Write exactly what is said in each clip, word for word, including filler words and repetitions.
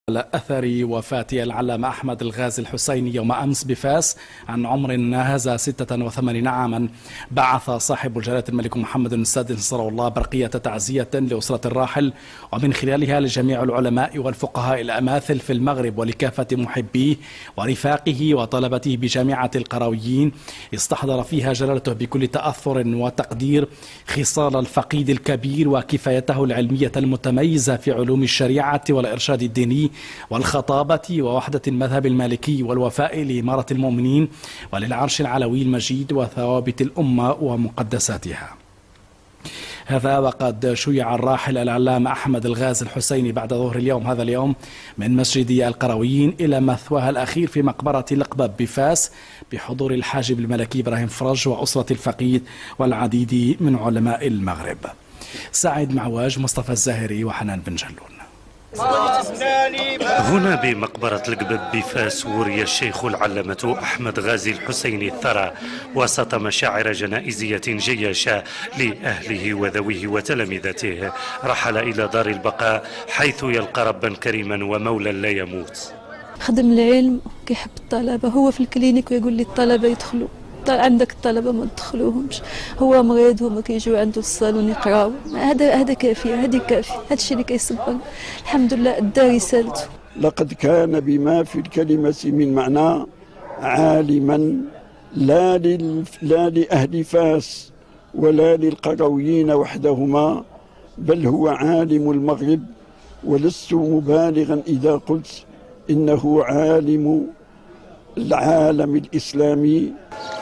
أثر وفاة العلامة أحمد الغازي الحسيني يوم أمس بفاس عن عمر ناهز ستة وثمانين عاما، بعث صاحب جلالة الملك محمد السادس نصره الله برقية تعزية لأسرة الراحل، ومن خلالها لجميع العلماء والفقهاء الأماثل في المغرب ولكافة محبيه ورفاقه وطلبته بجامعة القرويين. استحضر فيها جلالته بكل تأثر وتقدير خصال الفقيد الكبير وكفايته العلمية المتميزة في علوم الشريعة والإرشاد الديني والخطابة ووحدة المذهب المالكي والوفاء لإمارة المؤمنين وللعرش العلوي المجيد وثوابت الأمة ومقدساتها. هذا وقد شيع الراحل العلامة أحمد الغازي الحسيني بعد ظهر اليوم هذا اليوم من مسجد القرويين إلى مثواها الأخير في مقبرة القبب بفاس بحضور الحاجب الملكي إبراهيم فرج وأسرة الفقيد والعديد من علماء المغرب. سعيد معواج، مصطفى الزاهري وحنان بن جلون. هنا بمقبرة القبب بفاس وري الشيخ العلامة أحمد غازي الحسيني الثرى وسط مشاعر جنائزية جياشة لأهله وذويه وتلامذته. رحل إلى دار البقاء حيث يلقى ربا كريما ومولا لا يموت. خدم العلم كيحب الطلبة، هو في الكلينيك ويقول لي الطلبة يدخلوا، عندك الطلبة ما تدخلوهمش، هو مريض هما كيجيو عنده الصالون يقراو، هذا هذا كافي، هذه كافي، هذا الشيء اللي كيصبر. الحمد لله ادى رسالته. لقد كان بما في الكلمة من معنى عالما لا لل... لا لأهل فاس ولا للقرويين وحدهما، بل هو عالم المغرب، ولست مبالغا إذا قلت إنه عالم العالم الإسلامي.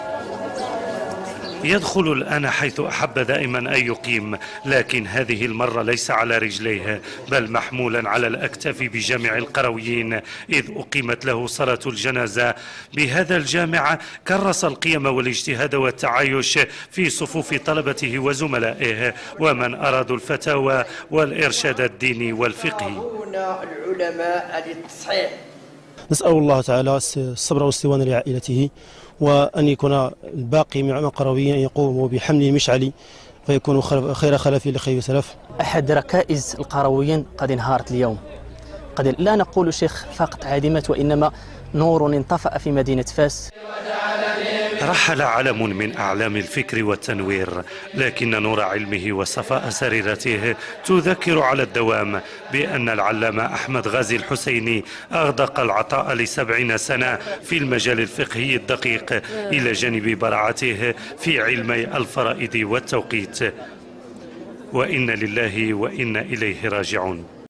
يدخل الآن حيث أحب دائما أن يقيم، لكن هذه المرة ليس على رجليه بل محمولا على الأكتاف بجامع القرويين، إذ أقيمت له صلاة الجنازة بهذا الجامع. كرس القيم والاجتهاد والتعايش في صفوف طلبته وزملائه ومن أرادوا الفتاوى والإرشاد الديني والفقهي. العلماء للتصحيح. نسأل الله تعالى الصبر والاستوان لعائلته، وأن يكون الباقي من القرويين أن يقوموا بحمل المشعل فيكونوا خير خلف لخير سلف. أحد ركائز القرويين قد انهارت اليوم، قد لا نقول شيخ فقط عدمت، وإنما نور انطفأ في مدينة فاس. رحل علم من أعلام الفكر والتنوير، لكن نور علمه وصفاء سريرته تذكر على الدوام بأن العلامة أحمد غازي الحسيني أغدق العطاء لسبعين سنة في المجال الفقهي الدقيق إلى جانب براعته في علمي الفرائض والتوقيت. وإن لله وإنا إليه راجعون.